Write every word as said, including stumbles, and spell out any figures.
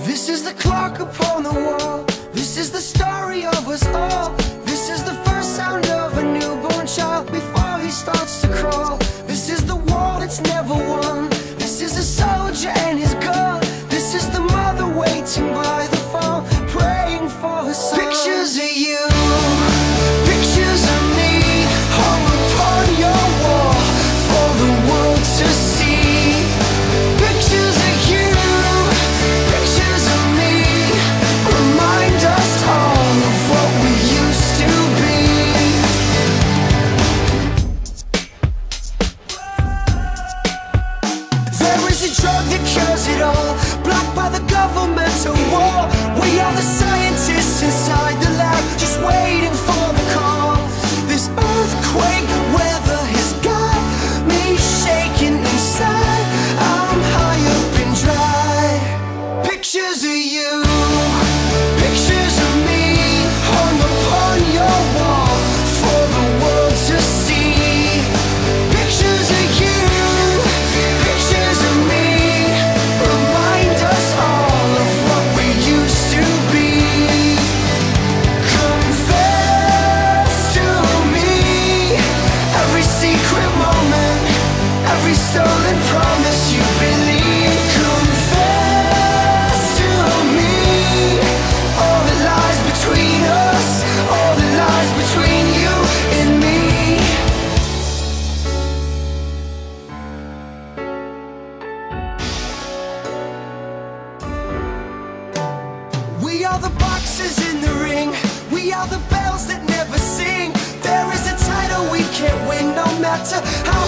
This is the clock upon the wall. This is the story of us all. This is the first sound of a newborn child before he starts to crawl. This is the war that's never won. This is a soldier and his gun. This is the mother waiting by the phone, praying for her son. Pictures of you, pictures of me, hung upon your wall for the world to see. Pictures of you, pictures of me, remind us all of what we used to be. There is a drug that cures it all, blocked by the governmental war. We are the scientists inside the lab, just waiting for the call. This earthquake weather has got me shaking inside. I'm high up and dry. Pictures of you, pictures of me, hung upon your wall for the world to see. Pictures of you, pictures of me, remind us all of what we used to be. Confess to me every secret moment, every stolen promise you believe. Confess to me all the lies between us, all the lies between you and me. We are the boxes in the ring, we are the bells that never sing. There is a title we can't win, no matter how